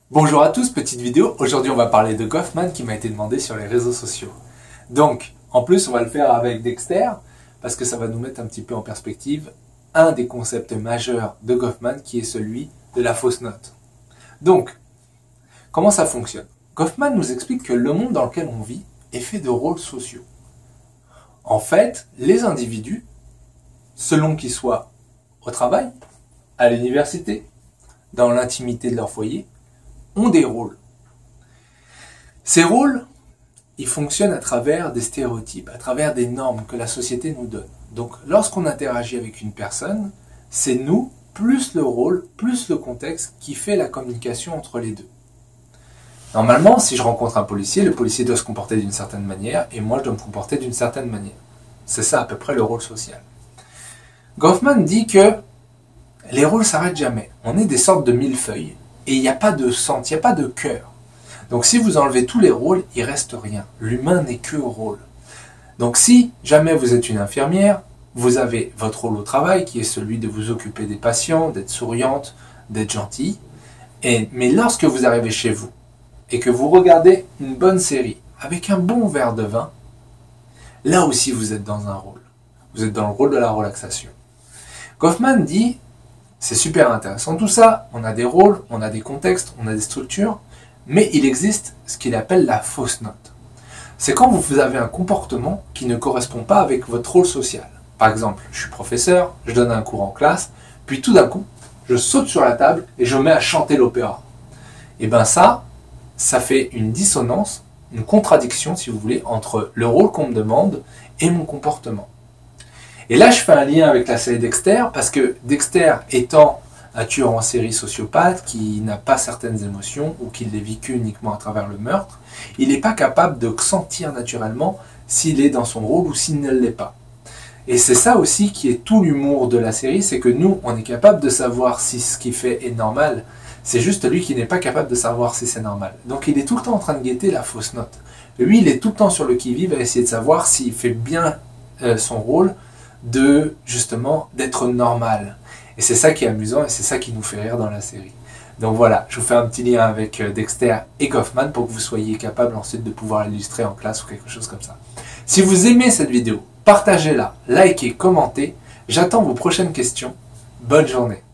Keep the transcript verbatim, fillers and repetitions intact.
Bonjour à tous, petite vidéo. Aujourd'hui, on va parler de Goffman qui m'a été demandé sur les réseaux sociaux. Donc, en plus, on va le faire avec Dexter parce que ça va nous mettre un petit peu en perspective un des concepts majeurs de Goffman qui est celui de la fausse note. Donc, comment ça fonctionne? Goffman nous explique que le monde dans lequel on vit est fait de rôles sociaux. En fait, les individus, selon qu'ils soient au travail, à l'université, dans l'intimité de leur foyer, ont des rôles. Ces rôles, ils fonctionnent à travers des stéréotypes, à travers des normes que la société nous donne. Donc, lorsqu'on interagit avec une personne, c'est nous, plus le rôle, plus le contexte, qui fait la communication entre les deux. Normalement, si je rencontre un policier, le policier doit se comporter d'une certaine manière, et moi je dois me comporter d'une certaine manière. C'est ça à peu près le rôle social. Goffman dit que les rôles s'arrêtent jamais. On est des sortes de millefeuilles, et il n'y a pas de centre, il n'y a pas de cœur. Donc si vous enlevez tous les rôles, il ne reste rien. L'humain n'est que rôle. Donc si jamais vous êtes une infirmière, vous avez votre rôle au travail qui est celui de vous occuper des patients, d'être souriante, d'être gentille. Et, mais lorsque vous arrivez chez vous et que vous regardez une bonne série avec un bon verre de vin, là aussi vous êtes dans un rôle. Vous êtes dans le rôle de la relaxation. Goffman dit, c'est super intéressant tout ça, on a des rôles, on a des contextes, on a des structures, mais il existe ce qu'il appelle la fausse note. C'est quand vous avez un comportement qui ne correspond pas avec votre rôle social. Par exemple, je suis professeur, je donne un cours en classe, puis tout d'un coup, je saute sur la table et je me mets à chanter l'opéra. Et bien ça, ça fait une dissonance, une contradiction, si vous voulez, entre le rôle qu'on me demande et mon comportement. Et là, je fais un lien avec la série Dexter, parce que Dexter étant un tueur en série sociopathe qui n'a pas certaines émotions ou qui les vécu uniquement à travers le meurtre, il n'est pas capable de sentir naturellement s'il est dans son rôle ou s'il ne l'est pas. Et c'est ça aussi qui est tout l'humour de la série, c'est que nous, on est capable de savoir si ce qu'il fait est normal. C'est juste lui qui n'est pas capable de savoir si c'est normal. Donc il est tout le temps en train de guetter la fausse note. Lui, il est tout le temps sur le qui-vive à essayer de savoir s'il fait bien euh, son rôle de, justement, d'être normal. Et c'est ça qui est amusant et c'est ça qui nous fait rire dans la série. Donc voilà, je vous fais un petit lien avec Dexter et Goffman pour que vous soyez capable ensuite de pouvoir l'illustrer en classe ou quelque chose comme ça. Si vous aimez cette vidéo, partagez-la, likez, commentez. J'attends vos prochaines questions. Bonne journée.